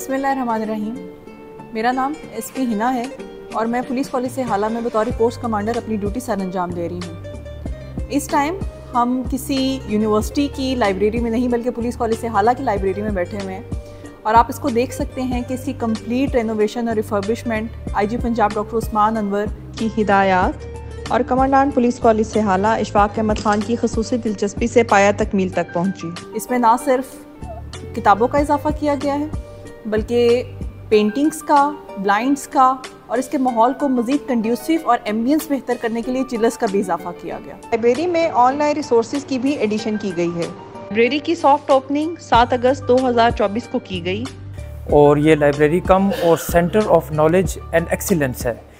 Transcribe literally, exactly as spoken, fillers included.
बिस्मिल्लाहिर्रहमानिर्रहीम। मेरा नाम एस पी हिना है और मैं पुलिस कॉलेज से हाला में बतौर पोस्ट कमांडर अपनी ड्यूटी सर अंजाम दे रही हूँ। इस टाइम हम किसी यूनिवर्सिटी की लाइब्रेरी में नहीं बल्कि पुलिस कॉलेज से हाला की लाइब्रेरी में बैठे हुए हैं और आप इसको देख सकते हैं कि इसकी कंप्लीट रेनोवेशन और refurbishment I G Punjab doctor Usman Anwar की हिदायत और कमांडान पुलिस कॉलेज से हाला इशफाक अहमद खान की खसूसी दिलचस्पी से पाया तकमील तक पहुँची। इसमें ना सिर्फ किताबों का इजाफा किया गया है बल्कि पेंटिंग्स का, ब्लाइंड्स का और इसके माहौल को मज़ीद कंड्यूसिव और एम्बियंस बेहतर करने के लिए चिलर्स का भी इजाफा किया गया। लाइब्रेरी में ऑनलाइन रिसोर्सेज की भी एडिशन की गई है। लाइब्रेरी की सॉफ्ट ओपनिंग सात अगस्त दो हज़ार चौबीस को की गई और ये लाइब्रेरी कम और centre of knowledge and excellence है।